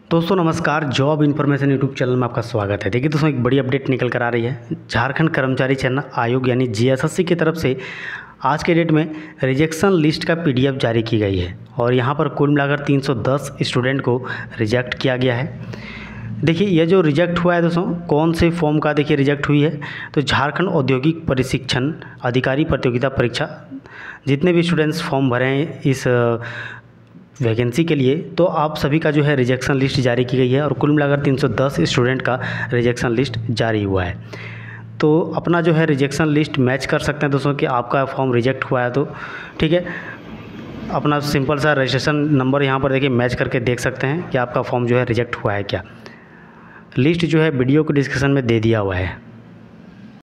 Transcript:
दोस्तों नमस्कार, job information YouTube channel में आपका स्वागत है। देखिए दोस्तों, एक बड़ी अपडेट निकल कर आ रही है। झारखंड कर्मचारी चयन आयोग यानी जीएसएससी की तरफ से आज के डेट में रिजेक्शन लिस्ट का पीडीएफ जारी की गई है और यहाँ पर कुल मिलाकर 310 स्टूडेंट को रिजेक्ट किया गया है। देखिए ये जो रिजेक्ट हुआ है दोस्तों, कौन से फॉर्म का देखिए रिजेक्ट हुई है, तो झारखंड औद्योगिक प्रशिक्षण अधिकारी प्रतियोगिता परीक्षा जितने भी स्टूडेंट्स फॉर्म भरे हैं इस वैकेंसी के लिए, तो आप सभी का जो है रिजेक्शन लिस्ट जारी की गई है और कुल मिलाकर 310 स्टूडेंट का रिजेक्शन लिस्ट जारी हुआ है। तो अपना जो है रिजेक्शन लिस्ट मैच कर सकते हैं दोस्तों कि आपका फॉर्म रिजेक्ट हुआ है तो ठीक है, अपना सिंपल सा रजिस्ट्रेशन नंबर यहाँ पर देखिए मैच करके देख सकते हैं कि आपका फॉर्म जो है रिजेक्ट हुआ है क्या। लिस्ट जो है वीडियो को डिस्क्रिप्शन में दे दिया हुआ है।